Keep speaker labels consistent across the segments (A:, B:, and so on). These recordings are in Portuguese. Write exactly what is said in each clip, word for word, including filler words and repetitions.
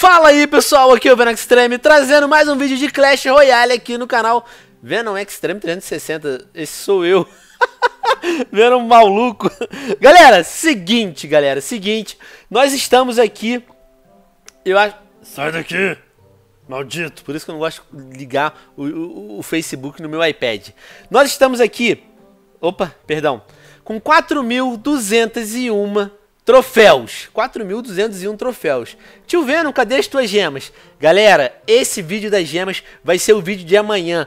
A: Fala aí pessoal, aqui é o Venom Extreme, trazendo mais um vídeo de Clash Royale aqui no canal Venom Extreme trezentos e sessenta, esse sou eu. Venom maluco. Galera, seguinte, galera, seguinte, nós estamos aqui, eu acho... Sai daqui, maldito, por isso que eu não gosto de ligar o, o, o Facebook no meu iPad. Nós estamos aqui, opa, perdão, com quatro mil duzentos e um troféus, quatro mil duzentos e um troféus. Tio Venom, cadê as tuas gemas? Galera, esse vídeo das gemas vai ser o vídeo de amanhã.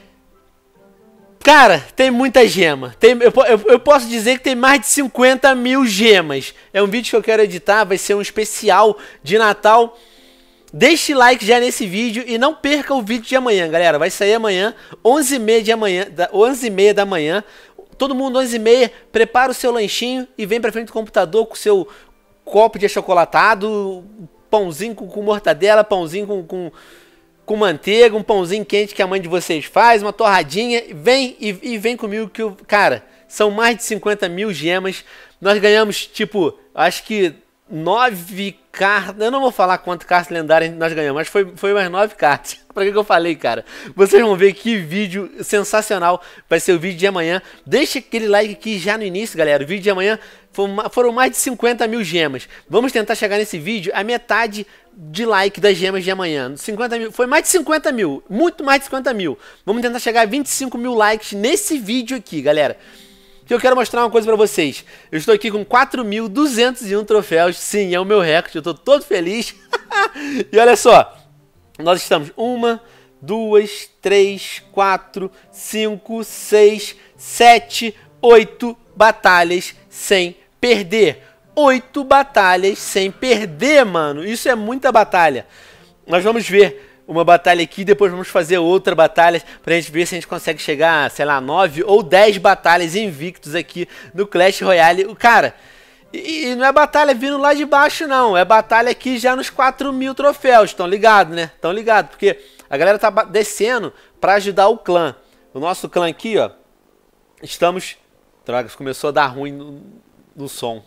A: Cara, tem muita gema. Tem, eu, eu, eu posso dizer que tem mais de cinquenta mil gemas. É um vídeo que eu quero editar, vai ser um especial de Natal. Deixe like já nesse vídeo e não perca o vídeo de amanhã, galera. Vai sair amanhã, onze e meia de amanhã, onze e meia da manhã. Todo mundo, onze e meia, prepara o seu lanchinho e vem pra frente do computador com o seu copo de achocolatado, pãozinho com, com mortadela, pãozinho com, com, com manteiga, um pãozinho quente que a mãe de vocês faz, uma torradinha. Vem e, e vem comigo que, eu, cara, são mais de cinquenta mil gemas. Nós ganhamos, tipo, acho que nove cartas. Eu não vou falar quantas cartas lendárias nós ganhamos, mas foi, foi umas nove cartas. Pra que que eu falei, cara? Vocês vão ver que vídeo sensacional vai ser o vídeo de amanhã. Deixa aquele like aqui já no início, galera. O vídeo de amanhã foram mais de cinquenta mil gemas. Vamos tentar chegar nesse vídeo a metade de like das gemas de amanhã. cinquenta mil, foi mais de cinquenta mil, muito mais de cinquenta mil. Vamos tentar chegar a vinte e cinco mil likes nesse vídeo aqui, galera. Que eu quero mostrar uma coisa pra vocês. Eu estou aqui com quatro mil duzentos e um troféus. Sim, é o meu recorde. Eu tô todo feliz. E olha só. Nós estamos uma, duas, três, quatro, cinco, seis, sete, oito batalhas sem perder. Oito batalhas sem perder, mano. Isso é muita batalha. Nós vamos ver uma batalha aqui, depois vamos fazer outra batalha pra gente ver se a gente consegue chegar, sei lá, nove ou dez batalhas invictos aqui no Clash Royale. O cara, e, e não é batalha vindo lá de baixo não, é batalha aqui já nos quatro mil troféus, estão ligados, né? Estão ligados, porque a galera tá descendo pra ajudar o clã. O nosso clã aqui, ó, estamos... Drogas, começou a dar ruim no, no som.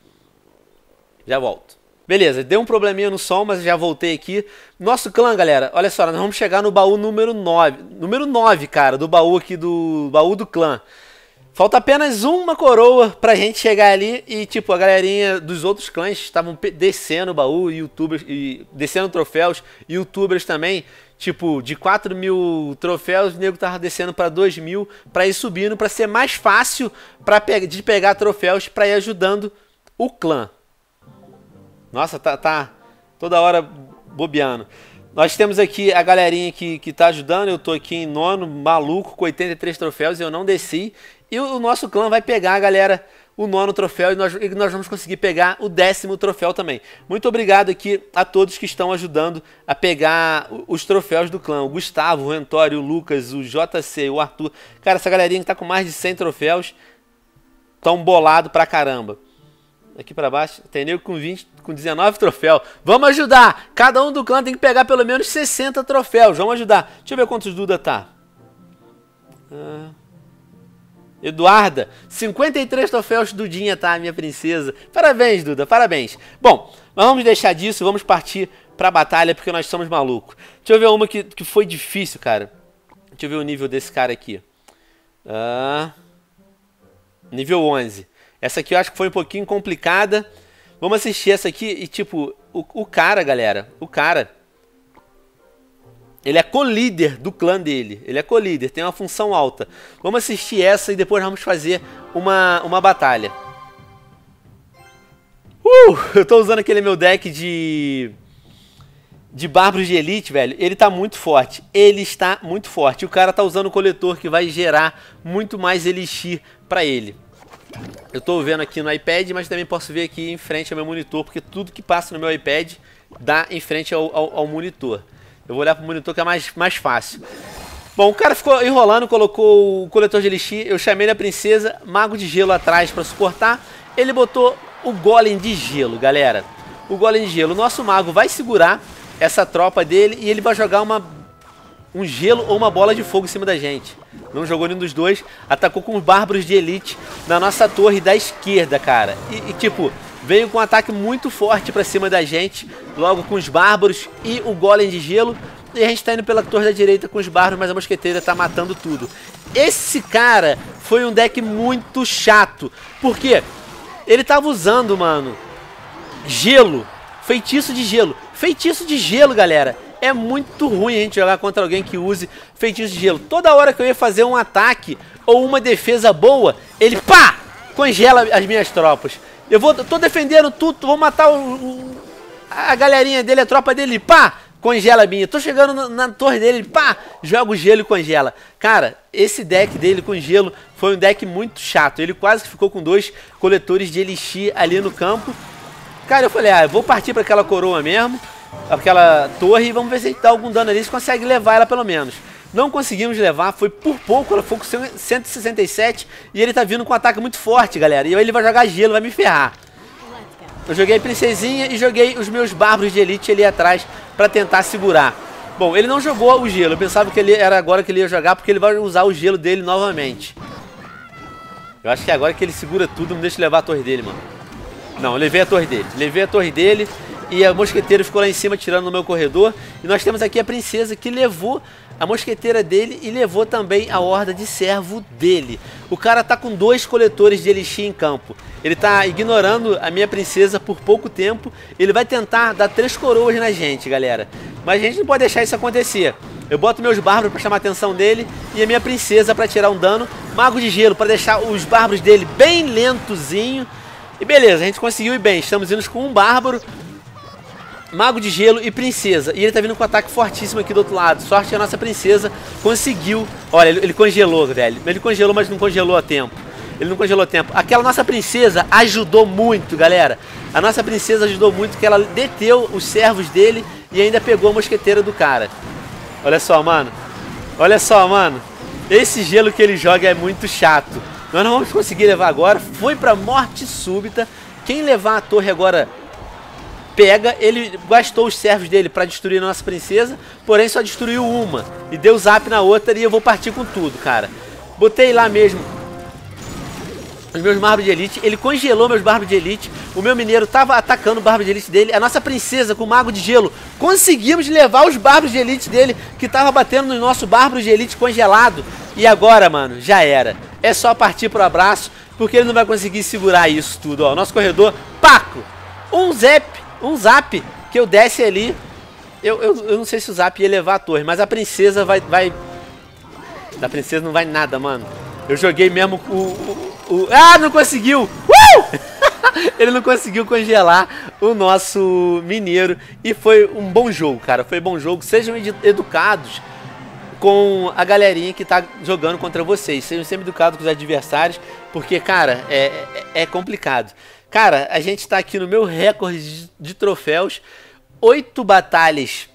A: Já volto. Beleza, deu um probleminha no som, mas já voltei aqui. Nosso clã, galera, olha só, nós vamos chegar no baú número nove. Número nove, cara, do baú aqui, do baú do clã. Falta apenas uma coroa pra gente chegar ali e, tipo, a galerinha dos outros clãs estavam descendo o baú, youtubers, e descendo troféus, youtubers também, tipo, de quatro mil troféus, o nego tava descendo pra dois mil, pra ir subindo, pra ser mais fácil pra pe de pegar troféus, pra ir ajudando o clã. Nossa, tá, tá toda hora bobeando. Nós temos aqui a galerinha que, que tá ajudando. Eu tô aqui em nono, maluco, com oitenta e três troféus e eu não desci. E o, o nosso clã vai pegar, galera, o nono troféu e nós, e nós vamos conseguir pegar o décimo troféu também. Muito obrigado aqui a todos que estão ajudando a pegar os troféus do clã. O Gustavo, o Rentório, o Lucas, o J C, o Arthur. Cara, essa galerinha que tá com mais de cem troféus tão bolado pra caramba. Aqui pra baixo, tem nego com vinte, com dezenove troféus. Vamos ajudar! Cada um do clã tem que pegar pelo menos sessenta troféus. Vamos ajudar. Deixa eu ver quantos Duda tá. Ah. Eduarda, cinquenta e três troféus Dudinha, tá, minha princesa. Parabéns, Duda, parabéns. Bom, mas vamos deixar disso, vamos partir pra batalha, porque nós somos malucos. Deixa eu ver uma que, que foi difícil, cara. Deixa eu ver o nível desse cara aqui. Ah. Nível onze. Essa aqui eu acho que foi um pouquinho complicada. Vamos assistir essa aqui e, tipo, o, o cara, galera, o cara, ele é co-líder do clã dele. Ele é co-líder, tem uma função alta. Vamos assistir essa e depois vamos fazer uma, uma batalha. Uh, eu tô usando aquele meu deck de... de Bárbaros de Elite, velho. Ele tá muito forte. Ele está muito forte. O cara tá usando o coletor que vai gerar muito mais Elixir pra ele. Eu tô vendo aqui no iPad, mas também posso ver aqui em frente ao meu monitor, porque tudo que passa no meu iPad dá em frente ao, ao, ao monitor. Eu vou olhar pro monitor que é mais, mais fácil. Bom, o cara ficou enrolando, colocou o coletor de Elixir, eu chamei ele a princesa, mago de gelo atrás pra suportar. Ele botou o golem de gelo, galera. O golem de gelo. O nosso mago vai segurar essa tropa dele e ele vai jogar uma... um gelo ou uma bola de fogo em cima da gente. Não jogou nenhum dos dois. Atacou com os Bárbaros de Elite na nossa torre da esquerda, cara. E, e tipo, veio com um ataque muito forte pra cima da gente, logo com os bárbaros e o golem de gelo. E a gente tá indo pela torre da direita com os bárbaros, mas a mosqueteira tá matando tudo. Esse cara foi um deck muito chato. Por quê? Ele tava usando, mano, gelo, feitiço de gelo. Feitiço de gelo, galera, é muito ruim a gente jogar contra alguém que use feitiço de gelo. Toda hora que eu ia fazer um ataque ou uma defesa boa, ele pá, congela as minhas tropas. Eu vou, tô defendendo tudo, vou matar o, o, a galerinha dele, a tropa dele, pá, congela a minha. Tô chegando na, na torre dele, pá, joga o gelo e congela. Cara, esse deck dele com gelo foi um deck muito chato. Ele quase que ficou com dois coletores de elixir ali no campo. Cara, eu falei, ah, eu vou partir para aquela coroa mesmo, aquela torre, e vamos ver se a gente dá algum dano ali, se consegue levar ela pelo menos. Não conseguimos levar, foi por pouco, ela foi com cento e sessenta e sete e ele tá vindo com um ataque muito forte, galera. E aí ele vai jogar gelo, vai me ferrar. Eu joguei a princesinha e joguei os meus bárbaros de elite ali atrás pra tentar segurar. Bom, ele não jogou o gelo, eu pensava que ele era agora que ele ia jogar, porque ele vai usar o gelo dele novamente. Eu acho que é agora que ele segura tudo, não deixa eu levar a torre dele, mano. Não, eu levei a torre dele, levei a torre dele e a mosqueteira ficou lá em cima tirando no meu corredor. E nós temos aqui a princesa que levou a mosqueteira dele e levou também a horda de servo dele. O cara tá com dois coletores de elixir em campo. Ele tá ignorando a minha princesa por pouco tempo. Ele vai tentar dar três coroas na gente, galera. Mas a gente não pode deixar isso acontecer. Eu boto meus bárbaros para chamar a atenção dele e a minha princesa para tirar um dano. Mago de gelo para deixar os bárbaros dele bem lentozinho. E beleza, a gente conseguiu ir bem. Estamos indo com um bárbaro, mago de gelo e princesa. E ele tá vindo com um ataque fortíssimo aqui do outro lado. Sorte que a nossa princesa conseguiu. Olha, ele, ele congelou, velho. Ele congelou, mas não congelou a tempo. Ele não congelou a tempo. Aquela nossa princesa ajudou muito, galera. A nossa princesa ajudou muito, que ela deteu os servos dele e ainda pegou a mosqueteira do cara. Olha só, mano. Olha só, mano. Esse gelo que ele joga é muito chato. Nós não vamos conseguir levar agora. Foi pra morte súbita. Quem levar a torre agora pega. Ele gastou os servos dele pra destruir a nossa princesa, porém só destruiu uma e deu zap na outra. E eu vou partir com tudo, cara. Botei lá mesmo os meus bárbaros de elite. Ele congelou meus bárbaros de elite. O meu mineiro tava atacando o bárbaro de elite dele. A nossa princesa com o mago de gelo, conseguimos levar os bárbaros de elite dele, que tava batendo no nosso bárbaro de elite congelado. E agora, mano, já era. É só partir pro abraço, porque ele não vai conseguir segurar isso tudo, ó. Nosso corredor, paco! Um zap, um zap, que eu desce ali. Eu, eu, eu não sei se o zap ia levar a torre, mas a princesa vai... vai... Da princesa não vai nada, mano. Eu joguei mesmo o... o, o... Ah, não conseguiu! Uh! Ele não conseguiu congelar o nosso mineiro. E foi um bom jogo, cara. Foi um bom jogo. Sejam educados com a galerinha que tá jogando contra vocês. Sejam sempre educados com os adversários, porque, cara, é, é, é complicado. Cara, a gente tá aqui no meu recorde de, de troféus. Oito batalhas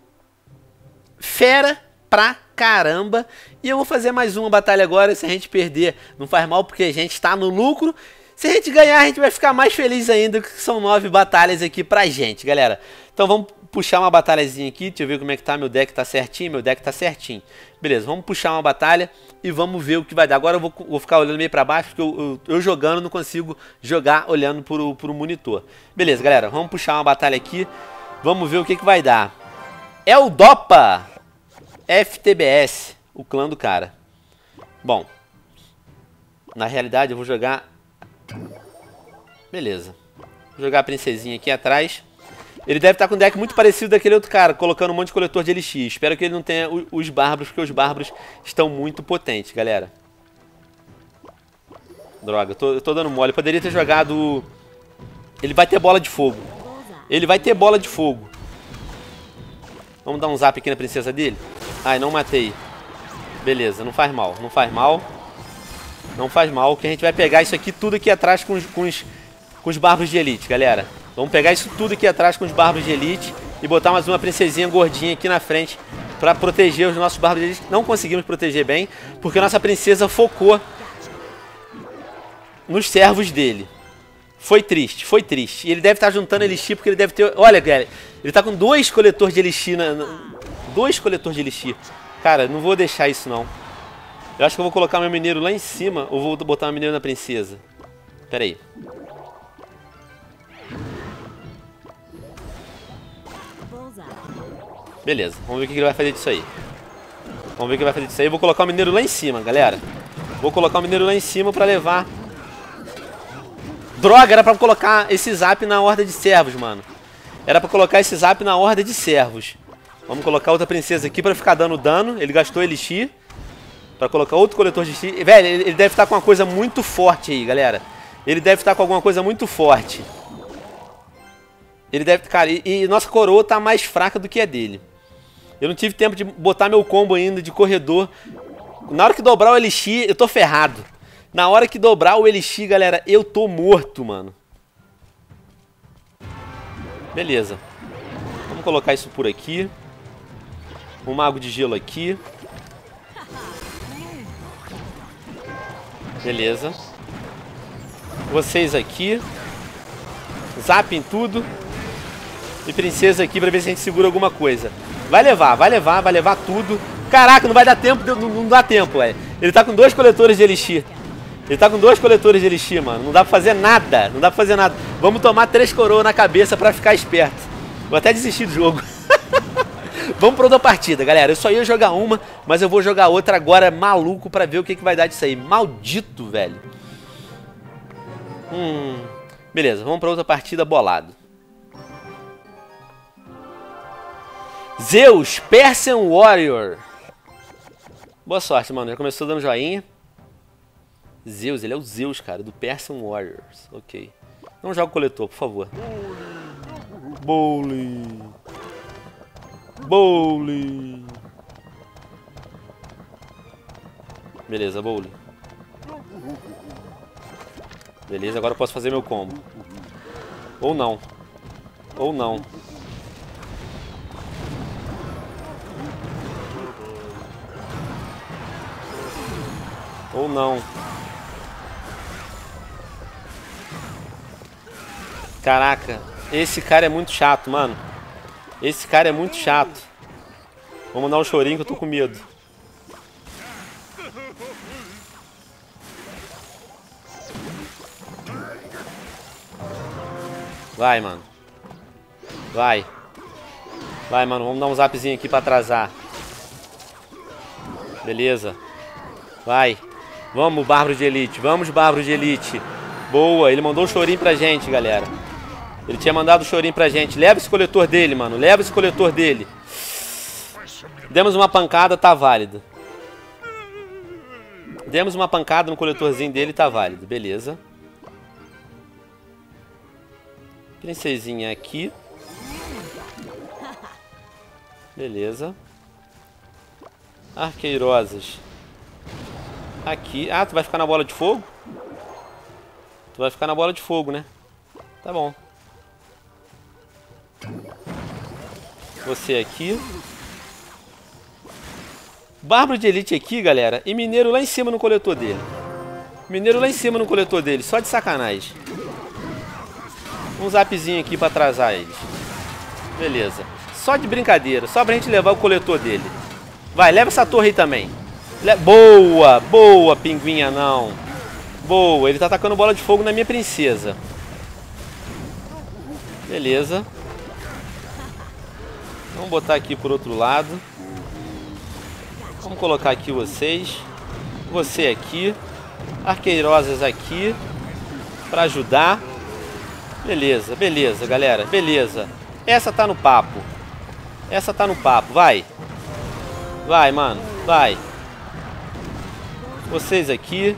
A: fera pra caramba. E eu vou fazer mais uma batalha agora. Se a gente perder, não faz mal, porque a gente tá no lucro. Se a gente ganhar, a gente vai ficar mais feliz ainda, que são nove batalhas aqui pra gente, galera. Então vamos puxar uma batalhazinha aqui. Deixa eu ver como é que tá. Meu deck tá certinho, meu deck tá certinho. Beleza, vamos puxar uma batalha e vamos ver o que vai dar. Agora eu vou, vou ficar olhando meio pra baixo, porque eu, eu, eu jogando não consigo jogar olhando pro, pro monitor. Beleza, galera, vamos puxar uma batalha aqui. Vamos ver o que que vai dar. É o Dopa F T B S, o clã do cara. Bom, na realidade eu vou jogar... Beleza. Vou jogar a princesinha aqui atrás. Ele deve estar com um deck muito parecido daquele outro cara, colocando um monte de coletor de elixir. Espero que ele não tenha os bárbaros, porque os bárbaros estão muito potentes, galera. Droga, eu tô, eu tô dando mole. Eu poderia ter jogado... Ele vai ter bola de fogo. Ele vai ter bola de fogo. Vamos dar um zap aqui na princesa dele. Ai, não matei. Beleza, não faz mal, não faz mal. Não faz mal, que a gente vai pegar isso aqui tudo aqui atrás com os, com os, com os bárbaros de elite, galera. Vamos pegar isso tudo aqui atrás com os bárbaros de elite e botar mais uma princesinha gordinha aqui na frente pra proteger os nossos bárbaros de elite. Não conseguimos proteger bem, porque a nossa princesa focou nos servos dele. Foi triste, foi triste. E ele deve estar juntando elixir, porque ele deve ter... Olha, galera, ele tá com dois coletores de elixir. Na... Dois coletores de elixir. Cara, não vou deixar isso, não. Eu acho que eu vou colocar meu mineiro lá em cima, ou vou botar meu mineiro na princesa. Pera aí. Beleza, vamos ver o que ele vai fazer disso aí. Vamos ver o que ele vai fazer disso aí. Eu vou colocar o mineiro lá em cima, galera. Vou colocar o mineiro lá em cima pra levar. Droga, era pra colocar esse zap na horda de servos, mano. Era pra colocar esse zap na horda de servos. Vamos colocar outra princesa aqui pra ficar dando dano. Ele gastou elixir. Pra colocar outro coletor de elixir. Velho, ele deve estar com uma coisa muito forte aí, galera. Ele deve estar com alguma coisa muito forte. Ele deve... Cara, e, e nossa coroa tá mais fraca do que a dele. Eu não tive tempo de botar meu combo ainda de corredor. Na hora que dobrar o elixir, eu tô ferrado. Na hora que dobrar o elixir, galera, eu tô morto, mano. Beleza. Vamos colocar isso por aqui. Um mago de gelo aqui. Beleza. Vocês aqui. Zap em tudo. E princesa aqui pra ver se a gente segura alguma coisa. Vai levar, vai levar, vai levar tudo. Caraca, não vai dar tempo, não, não dá tempo, ué. Ele tá com dois coletores de elixir. Ele tá com dois coletores de elixir, mano. Não dá pra fazer nada, não dá pra fazer nada. Vamos tomar três coroas na cabeça pra ficar esperto. Vou até desistir do jogo. Vamos pra outra partida, galera. Eu só ia jogar uma, mas eu vou jogar outra agora maluco pra ver o que, que vai dar disso aí. Maldito, velho. Hum... Beleza, vamos pra outra partida bolado. Zeus, Persian Warrior. Boa sorte, mano. Já começou dando joinha. Zeus, ele é o Zeus, cara, do Persian Warriors. Ok. Não joga o coletor, por favor. Bowling. Bowling. Beleza, bowling. Beleza, agora eu posso fazer meu combo. Ou não. Ou não. Ou não. Caraca, esse cara é muito chato, mano. Esse cara é muito chato. Vamos dar um chorinho que eu tô com medo. Vai, mano. Vai. Vai, mano. Vamos dar um zapzinho aqui pra atrasar. Beleza. Vai. Vamos, Bárbaro de Elite. Vamos, Bárbaro de Elite. Boa. Ele mandou um chorinho pra gente, galera. Ele tinha mandado um chorinho pra gente. Leva esse coletor dele, mano. Leva esse coletor dele. Demos uma pancada, tá válido. Demos uma pancada no coletorzinho dele, tá válido. Beleza. Princesinha aqui. Beleza. Arqueirosas. Aqui. Ah, tu vai ficar na bola de fogo? Tu vai ficar na bola de fogo, né? Tá bom. Você aqui. Bárbaro de Elite aqui, galera. E mineiro lá em cima no coletor dele. Mineiro lá em cima no coletor dele. Só de sacanagem. Um zapzinho aqui pra atrasar eles. Beleza. Só de brincadeira. Só pra gente levar o coletor dele. Vai, leva essa torre aí também. Le boa, boa, pinguinha não. Boa, ele tá atacando bola de fogo na minha princesa. Beleza. Vamos botar aqui por outro lado. Vamos colocar aqui vocês. Você aqui. Arqueirosas aqui. Pra ajudar. Beleza, beleza, galera. Beleza. Essa tá no papo. Essa tá no papo, vai. Vai, mano, vai. Vocês aqui.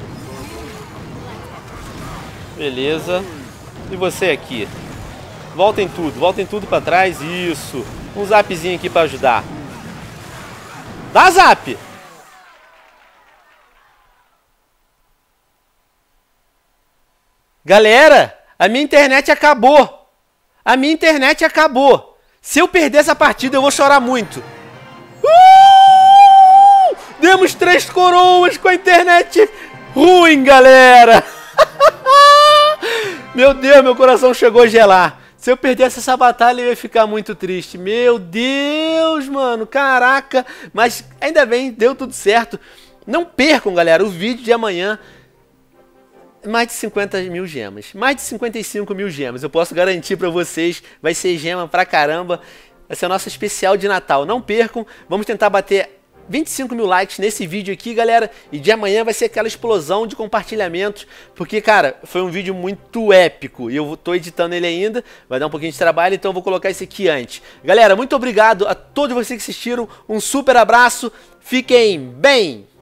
A: Beleza. E você aqui. Voltem tudo, voltem tudo pra trás. Isso. Um zapzinho aqui pra ajudar. Dá zap! Galera, a minha internet acabou. A minha internet acabou. Se eu perder essa partida, eu vou chorar muito. Uh! Demos três coroas com a internet ruim, galera. Meu Deus, meu coração chegou a gelar. Se eu perdesse essa batalha, eu ia ficar muito triste. Meu Deus, mano, caraca. Mas ainda bem, deu tudo certo. Não percam, galera, o vídeo de amanhã. Mais de cinquenta mil gemas. Mais de cinquenta e cinco mil gemas. Eu posso garantir pra vocês. Vai ser gema pra caramba. vai ser a nossa especial de Natal. Não percam, vamos tentar bater vinte e cinco mil likes nesse vídeo aqui, galera. E de amanhã vai ser aquela explosão de compartilhamentos. Porque, cara, foi um vídeo muito épico. E eu tô editando ele ainda. Vai dar um pouquinho de trabalho, então eu vou colocar esse aqui antes. Galera, muito obrigado a todos vocês que assistiram. Um super abraço. Fiquem bem!